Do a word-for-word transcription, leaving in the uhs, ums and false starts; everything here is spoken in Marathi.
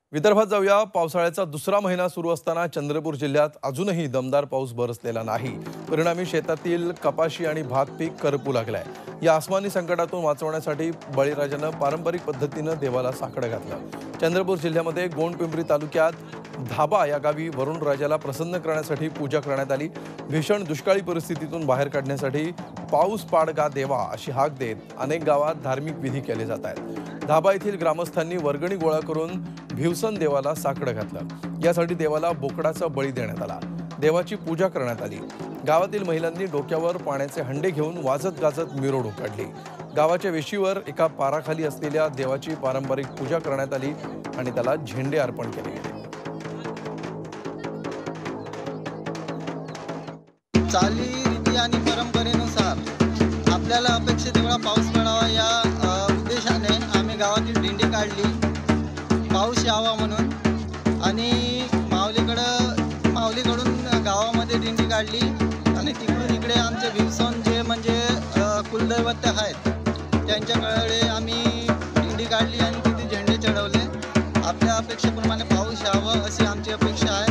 विदर्भात जाऊया। पावसाळ्याचा दुसरा महिना सुरू असताना चंद्रपूर जिल्ह्यात अजूनही दमदार पाऊस बरसलेला नाही। परिणामी शेतातील कपाशी आणि भात पीक करपू लागलाय। या आसमानी संकटातून वाचवण्यासाठी बळीराजानं पारंपरिक पद्धतीने देवाला साकडं घातलं। चंद्रपूर जिल्ह्यामध्ये गोंडपिंपरी तालुक्यात धाबा या गावी वरुण राजाला प्रसन्न करण्यासाठी पूजा करण्यात आली। भीषण दुष्काळी परिस्थितीतून बाहेर काढण्यासाठी पाऊस पाडगा देवा अशी हाक देत अनेक गावात धार्मिक विधी केले जात आहेत। धाबा येथील ग्रामस्थांनी वर्गणी गोळा करून भिवसन देवाला साकडं घातलं। यासाठी देवाला बोकडाचा बळी देण्यात आला। देवाची पूजा करण्यात आली। गावातील महिलांनी डोक्यावर पाण्याचे हंडे घेऊन वाजत गाजत मिरवणूक काढली। गावाच्या वेशीवर एका पाराखाली असलेल्या देवाची पारंपरिक पूजा करण्यात आली आणि त्याला झेंडे अर्पण केले गेले। चाली रीती आणि परंपरेनुसार आपल्याला अपेक्षित एवढा पाऊस पडावा या उद्देशाने आम्ही गावातील दिंडी काढली, पाऊस यावा म्हणून। आणि माऊलीकडं माऊलीकडून गावामध्ये दिंडी काढली आणि तिकडून इकडे आमचे भिवसन जे म्हणजे कुलदैवत आहेत त्यांच्याकडे आम्ही दिंडी काढली आणि तिथे झेंडे चढवले। आपल्या अपेक्षेप्रमाणे पाऊस यावा अशी आमची अपेक्षा आहे।